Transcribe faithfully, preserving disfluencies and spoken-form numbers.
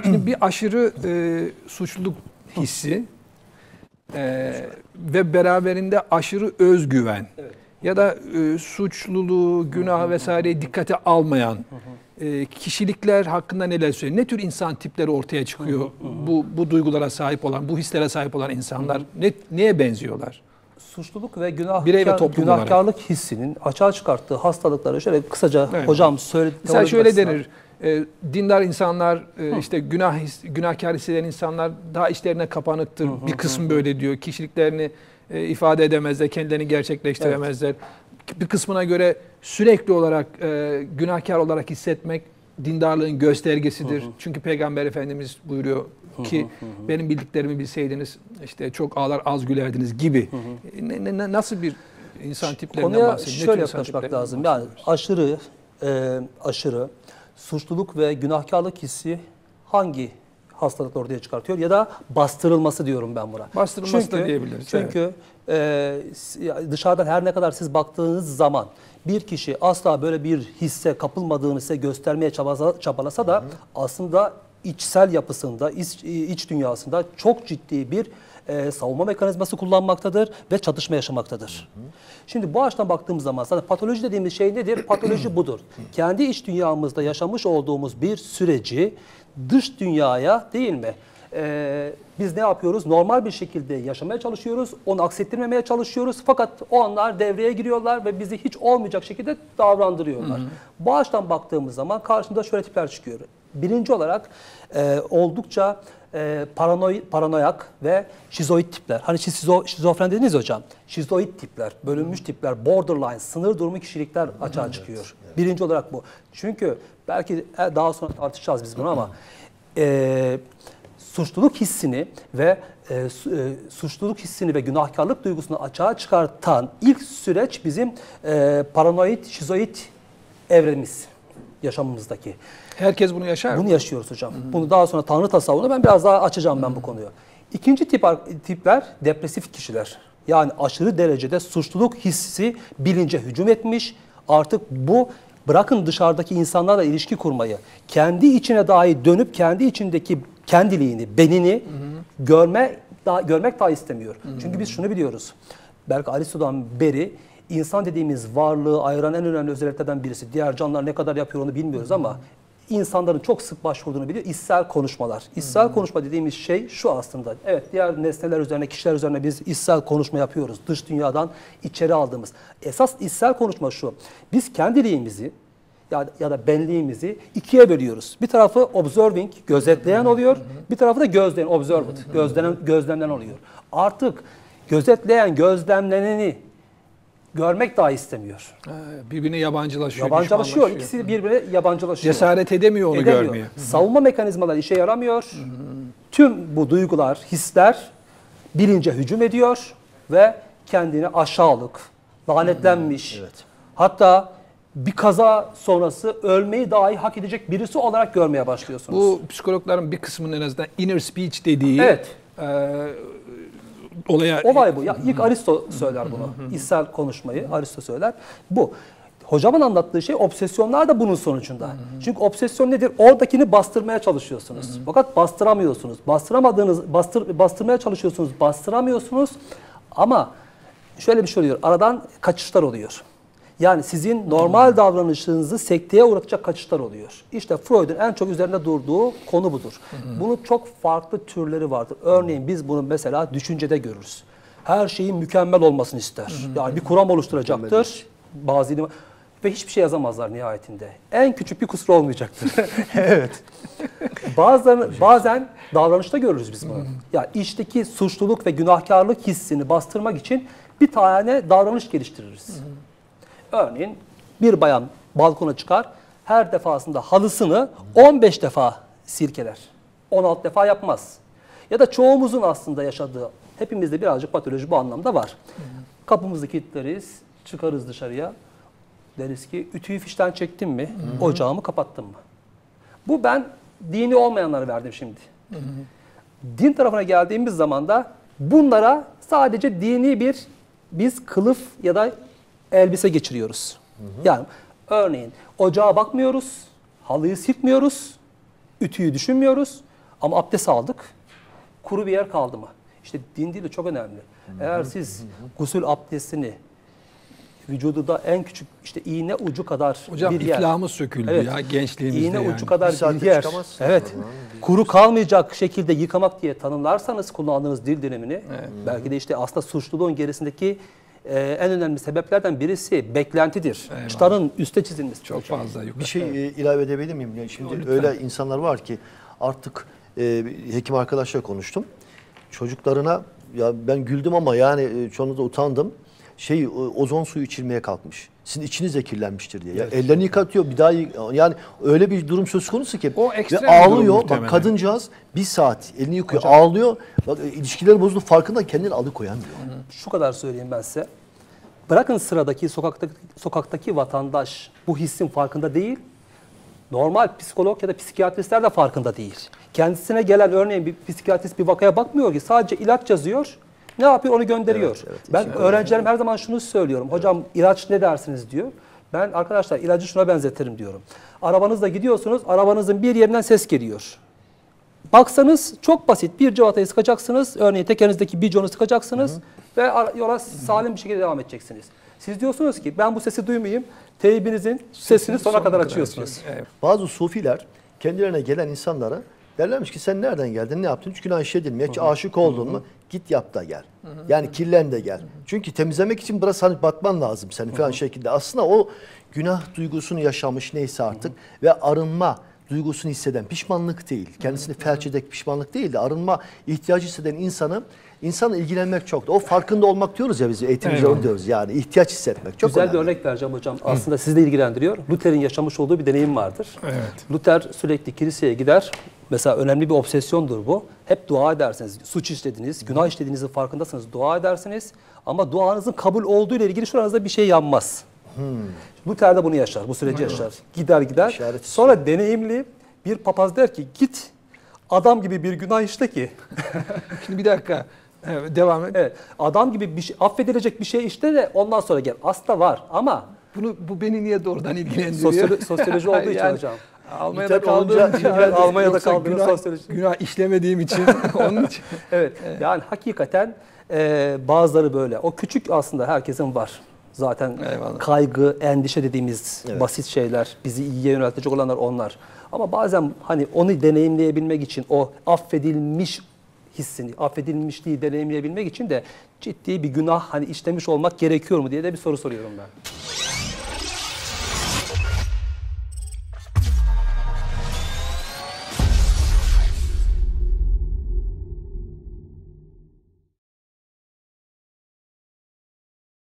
Şimdi bir aşırı e, suçluluk hissi e, ve beraberinde aşırı özgüven, evet, ya da e, suçluluğu, günah vesaireyi dikkate almayan e, kişilikler hakkında neler söylüyor? Ne tür insan tipleri ortaya çıkıyor? Bu bu duygulara sahip olan, bu hislere sahip olan insanlar ne neye benziyorlar? Suçluluk ve günahkar, Birey ve toplum günahkarlık olarak hissinin açığa çıkarttığı hastalıkları şöyle kısaca, evet, hocam söyledi. Mesela şöyle denir, e, dindar insanlar, e, işte günah günahkar hisseden insanlar daha içlerine kapanıktır. Hı hı, bir kısmı hı. böyle diyor. Kişiliklerini e, ifade edemezler, kendilerini gerçekleştiremezler. Evet. Bir kısmına göre sürekli olarak e, günahkar olarak hissetmek dindarlığın göstergesidir. Hı hı. Çünkü Peygamber Efendimiz buyuruyor ki hı hı hı. benim bildiklerimi bilseydiniz işte çok ağlar az gülerdiniz gibi. Hı hı. Ne, ne, nasıl bir insan tiplerinden bahsediyor? Şöyle yaklaşmak lazım. Yani aşırı e, aşırı suçluluk ve günahkarlık hissi hangi hastalık ortaya çıkartıyor ya da bastırılması diyorum ben buna. Bastırılması çünkü, da diyebiliriz. Çünkü evet. e, dışarıdan her ne kadar siz baktığınız zaman bir kişi asla böyle bir hisse kapılmadığını size göstermeye çabalasa, çabalasa da, hı hı, aslında içsel yapısında, iç, iç dünyasında çok ciddi bir e, savunma mekanizması kullanmaktadır ve çatışma yaşamaktadır. Hı hı. Şimdi bu açıdan baktığımız zaman zaten patoloji dediğimiz şey nedir? Patoloji budur. Kendi iç dünyamızda yaşamış olduğumuz bir süreci dış dünyaya, değil mi? Ee, biz ne yapıyoruz? Normal bir şekilde yaşamaya çalışıyoruz. Onu aksettirmemeye çalışıyoruz. Fakat o anlar devreye giriyorlar ve bizi hiç olmayacak şekilde davrandırıyorlar. Hı hı. Bu açıdan baktığımız zaman karşımıza şöyle tipler çıkıyor. Birinci olarak e, oldukça e, paranoy, paranoyak ve şizoid tipler. Hani şizo, şizofren dediniz hocam. Şizoid tipler, bölünmüş tipler, borderline, sınır durumu kişilikler açığa evet, çıkıyor. Evet. Birinci olarak bu. Çünkü belki daha sonra tartışacağız biz bunu ama e, suçluluk hissini ve e, e, suçluluk hissini ve günahkarlık duygusunu açığa çıkartan ilk süreç bizim e, paranoid, şizoid evremiz, yaşamımızdaki. Herkes bunu yaşar mı? Bunu yaşıyoruz hocam. Hı hı. Bunu daha sonra Tanrı tasavvurunu ben biraz daha açacağım, ben bu konuyu. İkinci tip tipler depresif kişiler. Yani aşırı derecede suçluluk hissi bilince hücum etmiş. Artık bu, bırakın dışarıdaki insanlarla ilişki kurmayı, kendi içine dahi dönüp kendi içindeki kendiliğini, benini, hı hı, görme, da, görmek daha istemiyor. Hı hı. Çünkü biz şunu biliyoruz. Belki Aristo'dan beri insan dediğimiz varlığı ayıran en önemli özelliklerden birisi. Diğer canlılar ne kadar yapıyor onu bilmiyoruz, hı hı, ama insanların çok sık başvurduğunu biliyor. İçsel konuşmalar. İçsel, hı hı, konuşma dediğimiz şey şu aslında. Evet, diğer nesneler üzerine, kişiler üzerine biz içsel konuşma yapıyoruz. Dış dünyadan içeri aldığımız. Esas içsel konuşma şu. Biz kendiliğimizi ya, ya da benliğimizi ikiye bölüyoruz. Bir tarafı observing, gözetleyen oluyor. Bir tarafı da gözleyen, observed, gözlenen, gözlemlen oluyor. Artık gözetleyen, gözlemleneni görmek daha istemiyor. Birbirine yabancılaşıyor. Yabancılaşıyor. İkisi birbirine yabancılaşıyor. Cesaret edemiyor onu edemiyor. görmeye. Savunma mekanizmaları işe yaramıyor. Hı hı. Tüm bu duygular, hisler bilince hücum ediyor ve kendini aşağılık, lanetlenmiş, hı hı, evet, hatta bir kaza sonrası ölmeyi dahi hak edecek birisi olarak görmeye başlıyorsunuz. Bu psikologların bir kısmının en azından inner speech dediği, evet, e, olaya... olay bu. Ya, ilk Aristo söyler bunu. İçsel konuşmayı Aristo söyler. Bu. Hocamın anlattığı şey obsesyonlar da bunun sonucunda. Hı hı. Çünkü obsesyon nedir? Oradakini bastırmaya çalışıyorsunuz. Hı hı. Fakat bastıramıyorsunuz. Bastıramadığınız, bastır, bastırmaya çalışıyorsunuz, bastıramıyorsunuz. Ama şöyle bir şey oluyor. Aradan kaçışlar oluyor. Yani sizin normal davranışınızı sekteye uğratacak kaçışlar oluyor. İşte Freud'un en çok üzerinde durduğu konu budur. Hı hı. Bunun çok farklı türleri vardır. Örneğin biz bunu mesela düşüncede görürüz. Her şeyin mükemmel olmasını ister. Hı hı. Yani bir kuram oluşturacaktır. Bazı ilim ve hiçbir şey yazamazlar nihayetinde. En küçük bir kusur olmayacaktır. Evet. Bazen bazen davranışta görürüz biz bunu. Hı hı. Yani içteki suçluluk ve günahkarlık hissini bastırmak için bir tane davranış geliştiririz. Hı hı. Örneğin bir bayan balkona çıkar, her defasında halısını on beş defa sirkeler. on altı defa yapmaz. Ya da çoğumuzun aslında yaşadığı, hepimizde birazcık patoloji bu anlamda var. Hı hı. Kapımızı kilitleriz, çıkarız dışarıya. Deriz ki ütüyü fişten çektim mi, hı hı, ocağımı kapattım mı? Bu ben dini olmayanları verdim şimdi. Hı hı. Din tarafına geldiğimiz zaman da bunlara sadece dini bir biz kılıf ya da elbise geçiriyoruz. Hı hı. Yani örneğin ocağa bakmıyoruz, halıyı silkmiyoruz, ütüyü düşünmüyoruz. Ama abdest aldık, kuru bir yer kaldı mı? İşte din dili çok önemli. Eğer siz gusül abdestini vücuda en küçük işte iğne ucu kadar Hocam bir yer. iflahımız söküldü Evet. ya gençliğimizde İğne yani. ucu kadar Bir bir yer. çıkamazsın Evet. oradan. Kuru kalmayacak şekilde yıkamak diye tanımlarsanız kullandığınız dil dilimini belki de işte aslında suçluluğun gerisindeki e, en önemli sebeplerden birisi beklentidir. Eyvallah. Çıtanın üste çizilmesi. Çok fazla yok. Bir şey e, ilave edebilir miyim? Yani şimdi öyle insanlar var ki artık e, hekim arkadaşla konuştum. Çocuklarına ya ben güldüm ama yani e, çoğunlukla utandım. Şey e, ozon suyu içirmeye kalkmış. Sizin içiniz de kirlenmiştir diye. Ya, ellerini yıkatıyor bir daha yık- yani öyle bir durum söz konusu ki O ekstrem ve bir durum ağlıyor. muhtemelen. Bak kadıncağız bir saat elini yıkıyor, ağlıyor. Bak e, ilişkileri bozuldu farkında kendini alıkoyamıyor. Şu kadar söyleyeyim ben size. Bırakın sıradaki sokaktaki, sokaktaki vatandaş bu hissin farkında değil. Normal psikolog ya da psikiyatristler de farkında değil. Kendisine gelen örneğin bir psikiyatrist bir vakaya bakmıyor ki sadece ilaç yazıyor. Ne yapıyor onu gönderiyor. Evet, evet, ben öğrencilerim her zaman şunu söylüyorum. Hocam ilaç ne dersiniz diyor. Ben arkadaşlar ilacı şuna benzetirim diyorum. Arabanızla gidiyorsunuz, arabanızın bir yerinden ses geliyor. Baksanız çok basit. Bir civatayı sıkacaksınız. Örneğin tekerinizdeki biconu sıkacaksınız. Hı hı. Ve yola salim bir şekilde devam edeceksiniz. Siz diyorsunuz ki ben bu sesi duymayayım. Teybinizin sesini sona kadar açıyorsunuz. Evet. Bazı sufiler kendilerine gelen insanlara derlermiş ki sen nereden geldin, ne yaptın? Hiç günah işledin mi? Hiç aşık oldun mu? Git yap da gel. Yani kirlen de gel. Çünkü temizlemek için biraz hani batman lazım senin falan şekilde. Aslında o günah duygusunu yaşamış neyse artık ve arınma duygusunu hisseden pişmanlık değil. Kendisini felç eden pişmanlık değil de arınma ihtiyacı hisseden insanı insanla ilgilenmek çok da. O farkında olmak diyoruz ya biz eğitimciler Eyvallah. onu diyoruz yani ihtiyaç hissetmek çok Güzel önemli. bir örnek vereceğim hocam. Aslında sizi de ilgilendiriyor. Luther'in yaşamış olduğu bir deneyim vardır. Evet. Luther sürekli kiliseye gider. Mesela önemli bir obsesyondur bu. Hep dua edersiniz. Suç işlediniz, günah işlediğinizin farkındasınız. Dua edersiniz. Ama duanızın kabul olduğu ile ilgili şuranızda bir şey yanmaz. Hmm. Luther de bunu yaşar, bu süreci yaşar. Gider gider. İşaret Sonra deneyimli bir papaz der ki git adam gibi bir günah işle ki. Şimdi bir dakika. Evet, devam et. Evet, adam gibi bir şey, affedilecek bir şey işte de ondan sonra gel. Aslında var ama Bunu bu beni niye doğrudan ilgilendiriyor? sosyolo- sosyoloji olduğu için Yani hocam. Almanya'da Luther kaldığım olunca- için, Evet, Almanya'da yoksa kaldığınız günah, sosyoloji. günah işlemediğim için onun için. Evet, yani hakikaten e, bazıları böyle. O küçük aslında herkesin var. Zaten Eyvallah. kaygı, endişe dediğimiz Evet. basit şeyler, bizi iyiye yöneltecek olanlar onlar. Ama bazen hani onu deneyimleyebilmek için o affedilmiş hissini, affedilmişliği deneyimleyebilmek için de ciddi bir günah hani işlemiş olmak gerekiyor mu diye de bir soru soruyorum ben.